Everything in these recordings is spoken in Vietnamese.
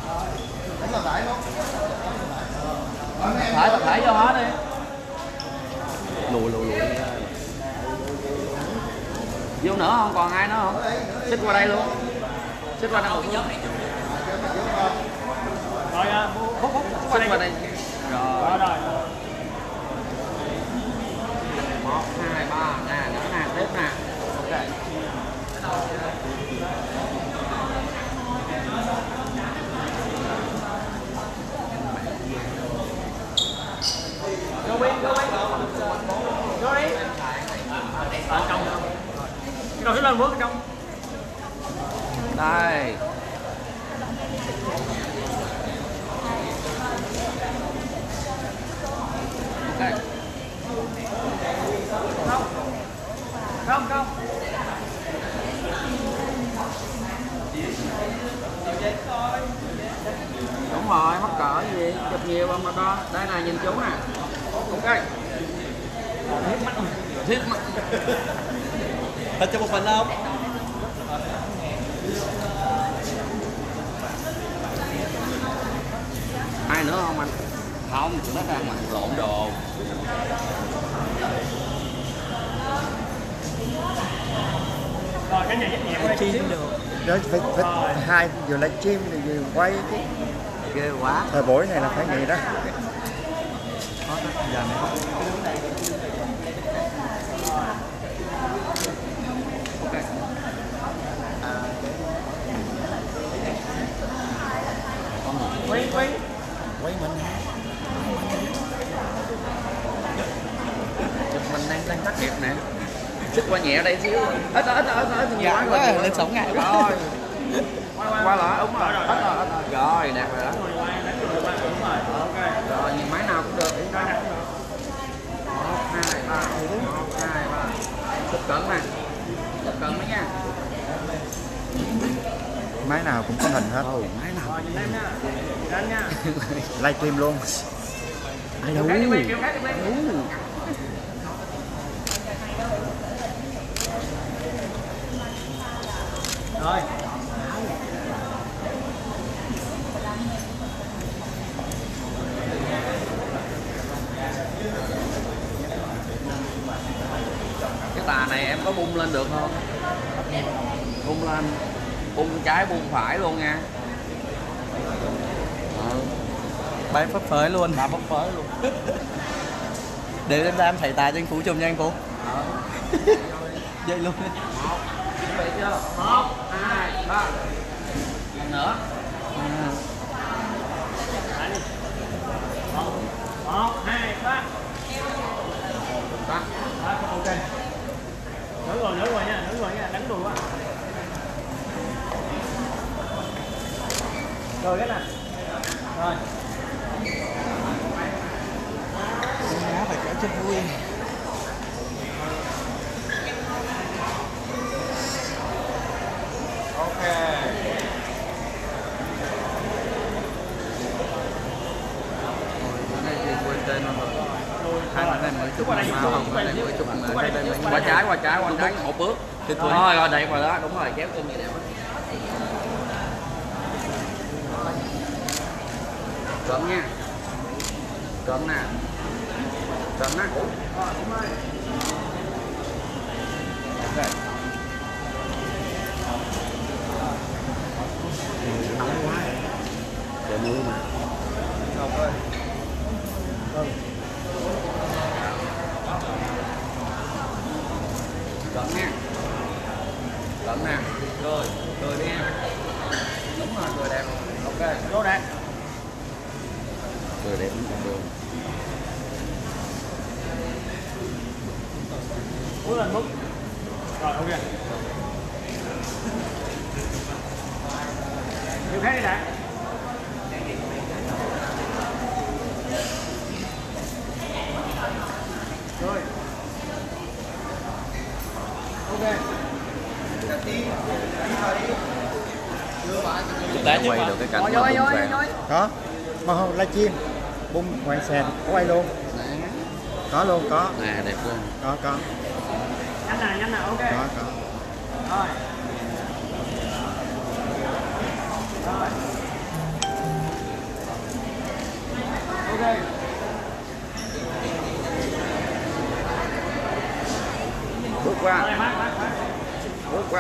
tập thể cho hết đi. Lùi vô nữa không, còn ai nữa không? Xích qua đây luôn, xích qua đây một nhóm này. Rồi xích qua đây. Rồi 1 2 3 nè, nữa nè, tiếp nè. Go đi. Ở trong. Cái đầu thứ lên bước ở trong. Đây. Không. Đúng rồi, mắc cỡ gì, chụp nhiều không mà con. Đây nè, nhìn chú nè. Ok. Thiết mắt. Thật cho một phần không? Ai nữa không anh? Không, nó đang mặc lộn đồ. Rồi cái nhà nhẹ qua Chim được. Đó phải hai vừa live stream thì vừa quay chứ. Ghê quá. Thời buổi này là phải vậy đó. Giờ này. Quay mình. Chụp mình đang tác nghiệp nè. Xích qua nhẹ đây xíu. Ít nhiều quá rồi. Lên sống ngại rồi. Qua lại đúng rồi. Ít rồi. Rồi đẹp rồi đó. Rồi nhìn máy nào cũng được. 1 2 3. 1 2 3. Chụp cận nè. Chụp cận đấy nha. Máy nào cũng có hình hết. Máy nào. Rồi nhìn em nha. Live stream luôn. Ai đâu. Rồi. Cái tà này em có bung lên được không? Bung lên. Bung trái bung phải luôn nha. Bán phấp phới luôn. Ba bốc phới luôn. Để em ra em thầy tài cho anh Phú chùm nha anh Phú. Vậy luôn. 1 2 3. Lần nữa. 1 2 3. Đó. Ok. Nữa rồi nha, đánh đùi quá. Rồi cái nè. Rồi. Má phải kéo chân vui. Ok. Đây thì quên tên rồi. Hai bên mới chụp màu không, bên này mới chụp qua trái một bước. Rồi đẹp rồi đó, đúng rồi, kéo chân vậy đẹp quá. Cận nha. Cận nè. Cận nè. Ok. Nóng quá. Trời mưa mà. Ok. Cận nha. Cận nè. Cười đi em. Đúng rồi, cười đẹp. Ok. Vô đạt. Cười đẹp cũng được. Bước lên bước. Rồi ok. Điều khác đi đạt. Rồi. Ok. Chúng ta quay được cái cảnh mà bung sàn. Có. Mà không livestream. Bung ngoài sàn có quay luôn. Có luôn, có. Nè đẹp luôn. Có. Nhanh nè, ok. Có. Rồi. Rồi.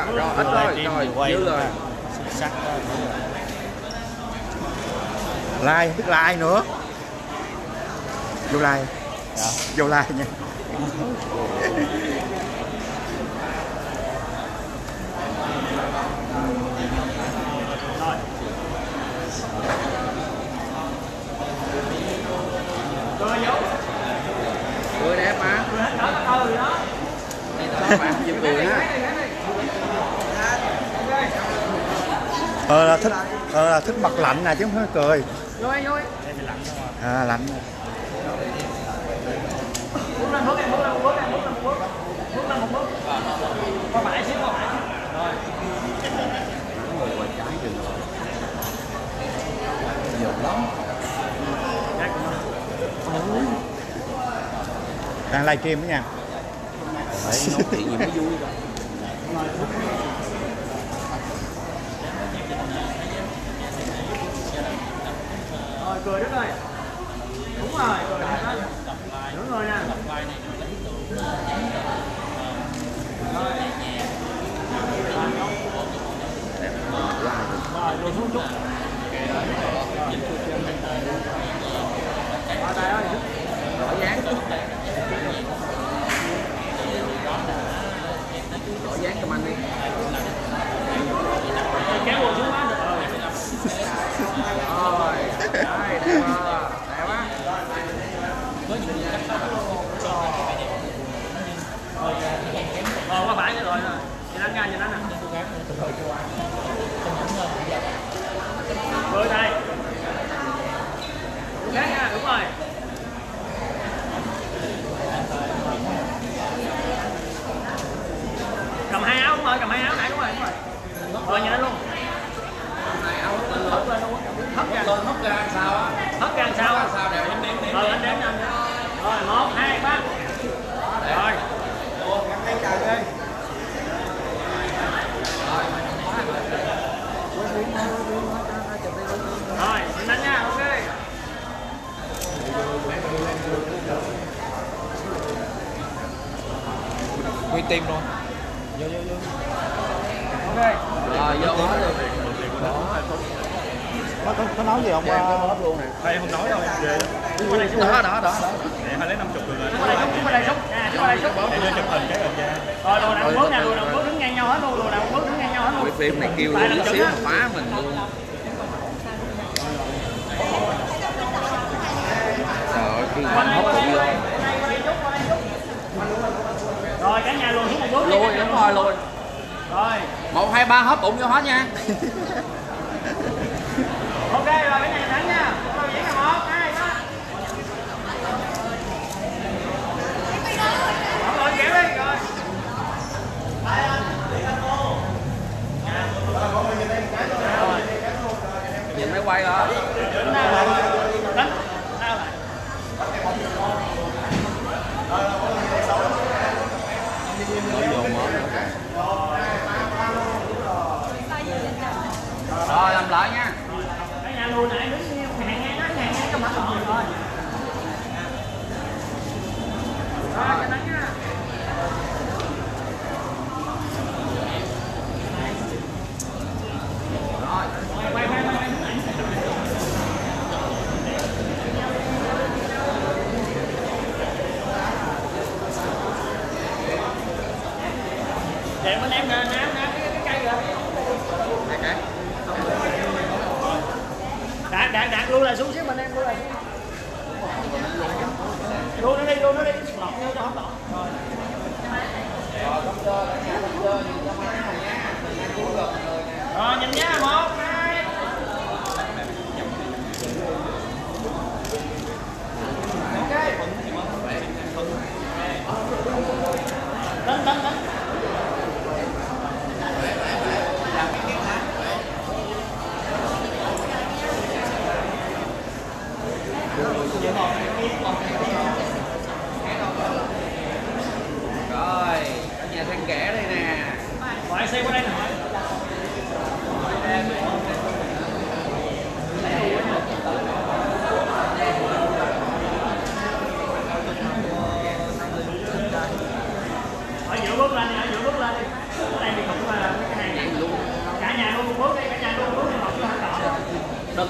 rồi ít rồi rồi dữ rồi. Sắc Lai biết là ai nữa. Vô Lai. dạ. Vô Lai nha. rồi dấu Cười đẹp mà. đó đó Đó bạn chịu cười ha. Là thích mặt lạnh nè chứ không phải cười. Vui vui. À lạnh. bước lên bước em bước lên một bước em bước lên một bước bước lên một bước qua phải xíu qua phải rồi Người qua trái chừng rồi. Nhiều lắm. Đang livestream đó nha. Đấy nói chuyện gì mới vui rồi. rồi cười Đức ơi đúng rồi cười Đức ơi đúng rồi nè rồi lùi xuống chút tay ơi Đổi dáng. Đổi dáng cho anh đi. kéo lùi xuống má được rồi Rồi. Đây đẹp quá. Đẹp quá. rồi qua phải rồi nè nhìn anh ra nhìn anh nè cười đây khác nha đúng rồi cầm hai áo đúng rồi cầm hai áo nãy đúng rồi rồi nhìn anh luôn Này áo hất lên hất lên luôn hất ra lên hất ra sao á? hất ra sao á Sao đẹp em đếm. rồi anh đếm anh rồi 1 2 3 rồi Cái chào đi. rồi nhìn anh nha ok Nguyên tim luôn. ok Rồi vô hết luôn. Có nói gì không? Hết luôn nè. đây không nói đâu về Đó. để phải lấy 50 rồi chúng qua đây xúc nè chúng qua đây xúc để đưa chụp hình cái hình ra. rồi đồ nào bước nè đồ nào bước đứng ngang nhau hết luôn đồ nào bước đứng ngang nhau hết luôn Quay phim này kêu Lại luôn lần chút chữ xíu á. mà phá mình luôn. Trời ơi khi qua mình đây hút qua cũng vô. đây qua đây chút rồi cả nhà lùi xuống một bước Lùi đúng rồi lùi. rồi 1 2 3 hấp bụng vô hết nha. ok rồi cái này thắng nha rồi diễn là 1 2 3 rồi kéo đi rồi Nhìn máy quay rồi. đánh sao lại Nói vô món nữa kìa. Rồi làm lại nha. cái nhà lùi nãy đứng hàng ngang trong mặt rồi rồi cho đánh nha Rồi. quay để bên em nè cái cây rồi Cái. đạt luôn là xuống xíu mình em luôn là luôn nó đi lọt vô cho không lọt rồi nhìn nha 1 2 đánh Rồi, ở nhà than kẻ đây nè. ngoại xe qua đây nè ở giữa bước lên đi ở giữa bước lên đi cái này thì không là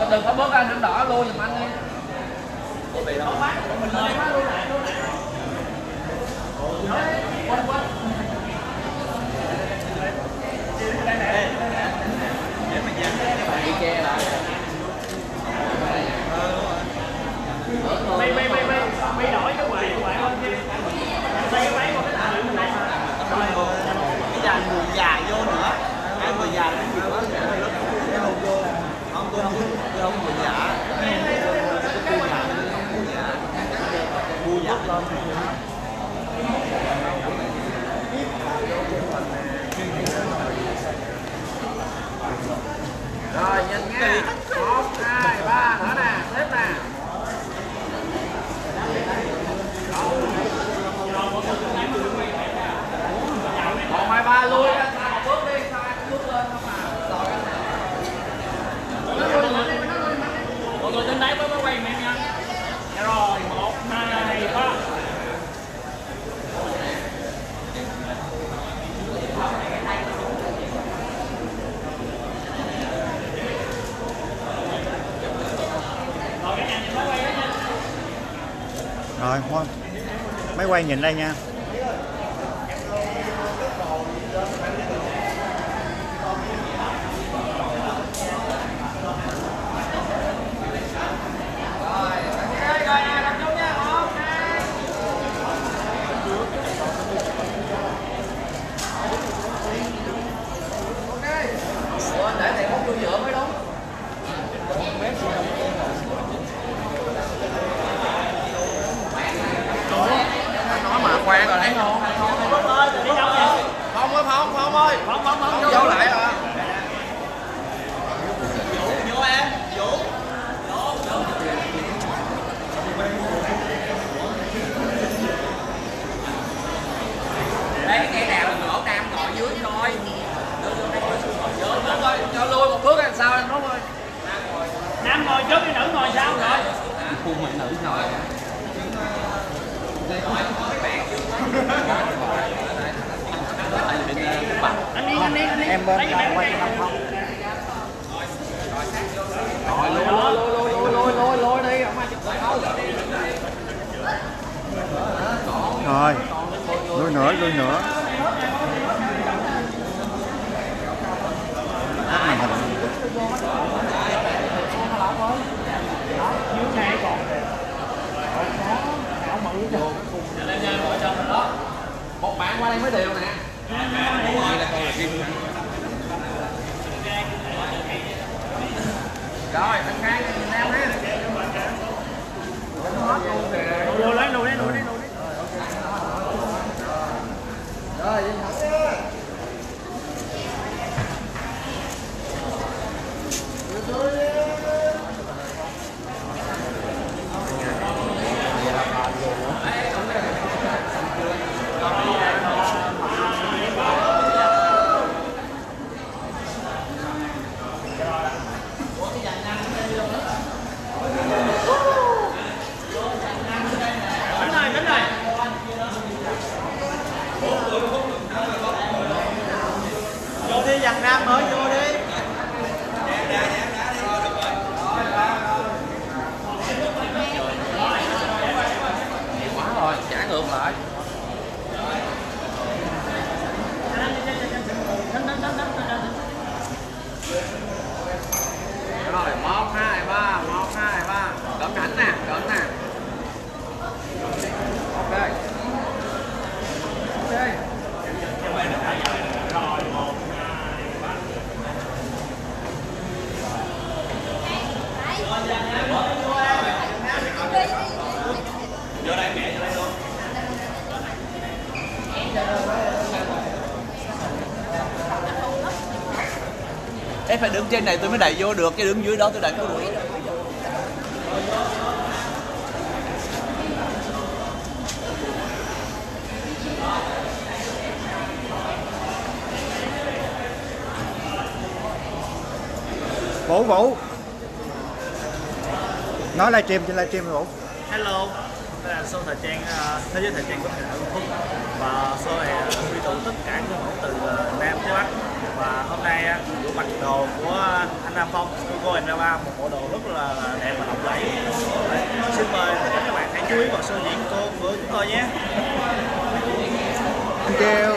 đừng có bước ra nắm đỏ luôn giùm anh đi. Đi che lại. Mày đổi cái quầy lên kia. Xây cái máy qua cái tàu bên đây. Rồi, cái dàn người già vô nữa. Ai người già cũng nhiều quá. Không vô. Không người già. Vui già lên. Rồi nhìn nha. 1, 2, 3 nữa nè, tiếp nè. 1, 2, 3 lui ra sao bước đi, sao anh bước lên không à. Mọi người trên đấy mới quay mẹ nha. Rồi 1, 2, 3. Rồi, không? Máy quay nhìn đây nha. Để thầy móc vô giữa mới đúng. Nói mà khoan rồi thấy không? Phong ơi, Phong ơi. Phong vô lại rồi. Vô em, Vũ. Đây cái nào là lỗ Nam ngồi dưới thôi. Cho lui một bước làm sao anh Phúc ơi. Nam ngồi trước, cái nữ ngồi sau rồi. Khuôn mày nữ ngồi. Anh đi. Em bên quay không? Rồi lôi đi, không ai chụp lại đâu. Rồi, lui nữa. Một bạn qua đây mới đều nè. Rồi, anh Khang nhìn em ha. Lùi lên. Rồi, Đến rồi. Vô đi, dàn Nam mới vô đi. quá rồi, trả ngược lại. Rồi, 1, 2, 3, 1, 2, 3. Cẩn thận nè. Ok. Em phải đứng trên này tôi mới đẩy vô được, chứ đứng dưới đó tôi đẩy có đuổi. Vũ nói livestream trên livestream Vũ. Hello, đây là show thời trang, thế giới thời trang của Thành Phố Phúc, và show này quy tụ tất cả các mẫu từ Nam tới Bắc, Và hôm nay buổi mặc đồ của anh Nam Phong, cô anh Rama, một bộ đồ rất là đẹp và lộng lẫy. Xin mời các bạn hãy chú ý vào show diễn của chúng tôi nhé. Thank you.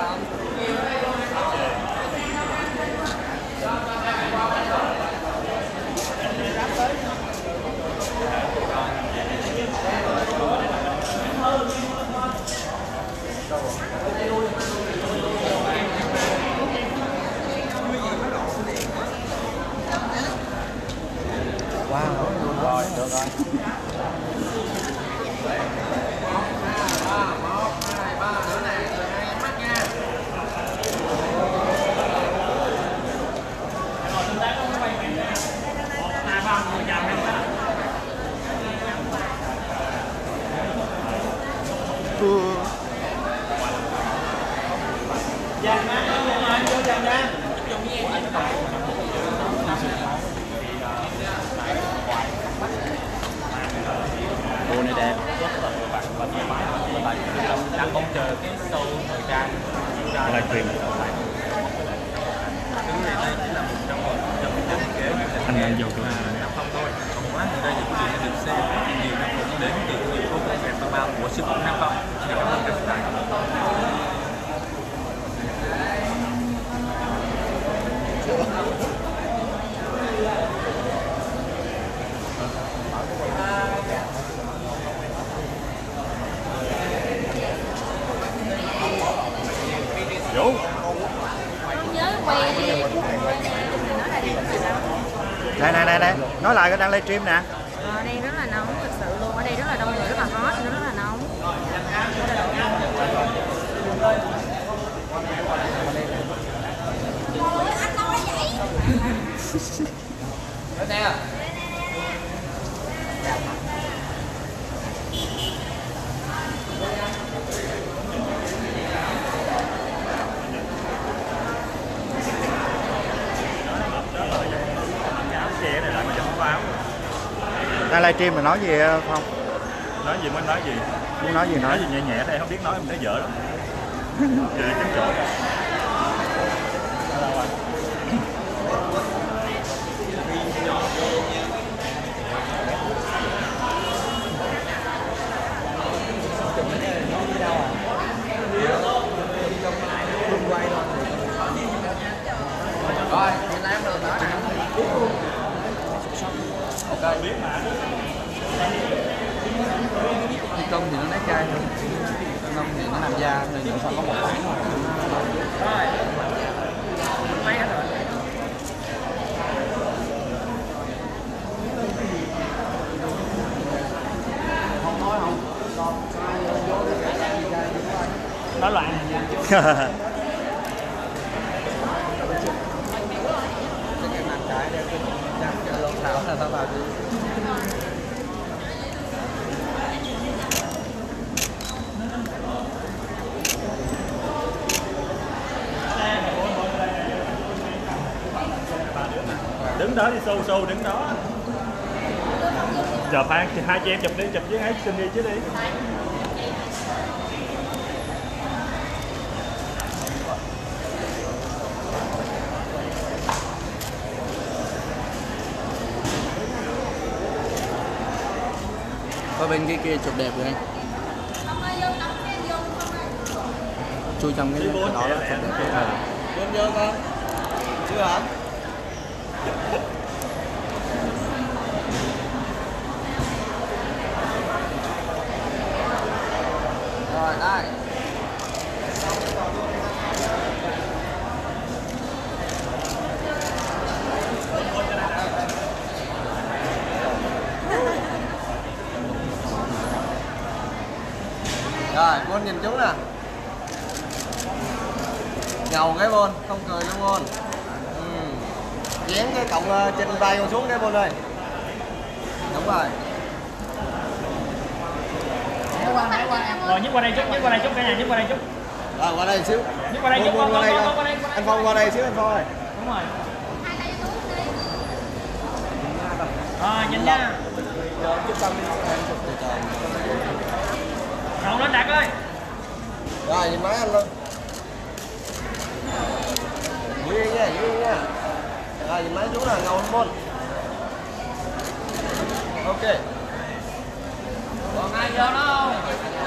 Rồi, được rồi. Bộ này đẹp, rất là bạn và thoải mái và tại đang mong chờ cái show thời trang livestream. Cái này đây chỉ là một trong những thiết kế anh đang dùng là không thôi. Còn quá thì đây những cái gì được xem nhiều năm cũng đến từ nhiều khu vực đẹp bao của siêu phẩm Nam Phong. Cảm ơn các bạn. Vũ. Nhớ quay đi. Nói là đi rất là nóng. Này, nói lại cái đang livestream nè. Ở đây rất là nóng thực sự luôn. Ở đây rất là đông người, rất là hot, nó rất là nóng. Đang livestream mà nói gì không? Nói gì mới nói gì? Muốn nói gì nói. Nói gì nhẹ nhẹ đây không biết nói mình thấy dở lắm. Giờ chấm chỗ. Rồi, mình làm được đó. Ok. Thi công thì nó nát chai thôi. Thi công thì nó làm da rồi nhưng sao có một khoảng thôi. Rồi. Mấy rồi. Không nói không. Nói loạn. Thảo là tao vào đi. Đứng đó đi show đứng đó. Chụp hai chị em chụp đi, chụp với ấy xin đi chứ đi. Qua bên kia chụp đẹp rồi anh. Chui trong cái đó là chụp đẹp rồi. Vô vô con. Chưa hả? Rồi đây. Rồi, Bôn nhìn chú nè. Ngầu cái Bôn, không cười luôn Bôn. Dán cái cọng trên vai con xuống cái Bôn ơi. Đúng rồi. Rồi nhích qua đây chút, cả nhà nhích qua đây chút. Rồi qua đây xíu. Nhích qua đây chút, Bôn, qua đây. anh Phong qua đây xíu anh Phong ơi. Đúng rồi. Rồi nhìn nha. Rộng lên Đạt ơi. Rồi nhìn máy anh luôn. Vui nha, vui nha. Rồi mấy chú là ngầu môn. Ok. Còn ai vô đó không?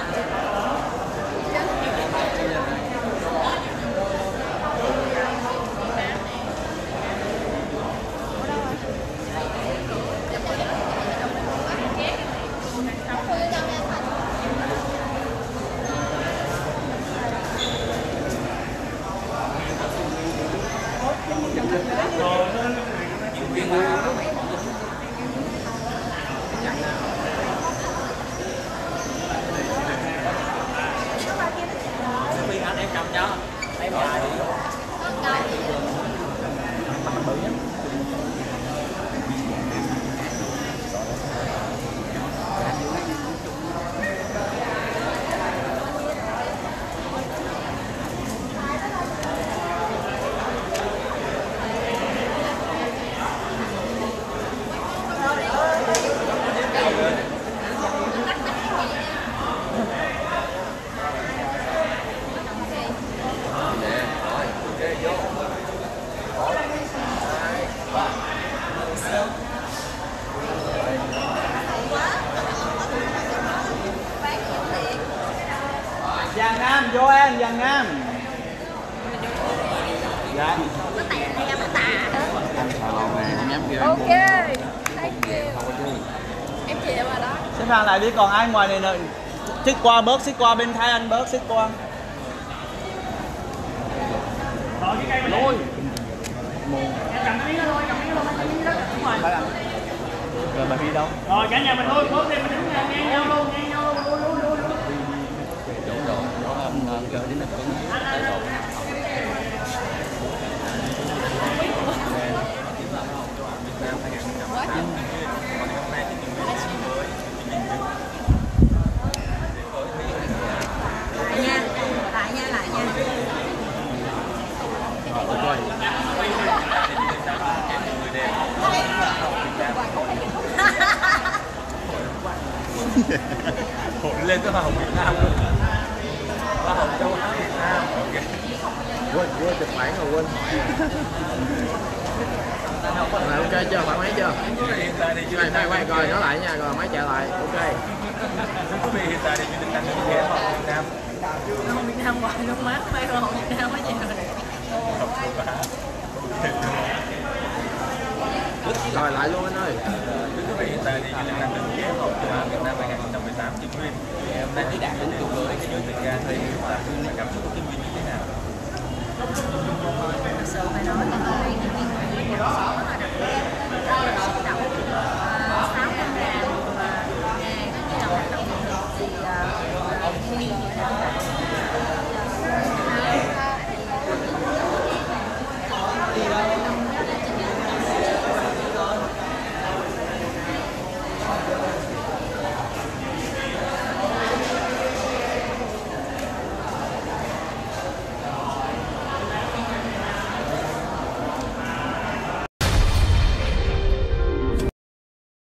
Em cầm cho. Em dài đi. Giang Nam vô em, Giang Nam. Dạ. Nó tè tè nó tà hết. Em nhắm kêu Ok. Thank you. Em chịu rồi đó. Xếp hàng lại đi, còn ai ngoài này nữa. Xích qua bên Thái Anh bớt, xích qua. Lôi. Rồi bà Huy đâu? Rồi cả nhà mình thôi, bớt đi mình đứng ngang nhau luôn, lui. Chỗ đồ, nó chơi đến được cứng, tới độ. Lại nha. Hội lên tới Hoa hồng Việt Nam luôn. Hoa hồng châu Á Việt Nam. Ok. Quên chụp bản rồi quên hỏi. Rồi ok chưa? Bạn máy chưa? Hiện tại thì Quay coi nó lại nha, rồi máy chạy lại. Ok. Quý vị hiện tại thì mình đang đứng ghé Hoa hồng Việt Nam. Hoa hồng Việt Nam hoài luôn má, may hoa hồng Việt Nam quá vậy rồi. Rồi lại luôn anh ơi. Quý vị hiện tại thì mình đang đứng ghé Hoa hồng châu Á Việt Nam 2018 Kim Nguyên. Hôm nay thì đạt đến cùng với cái chương trình ca thì là cảm xúc của Kim Nguyên như thế nào? Thật sự phải nói là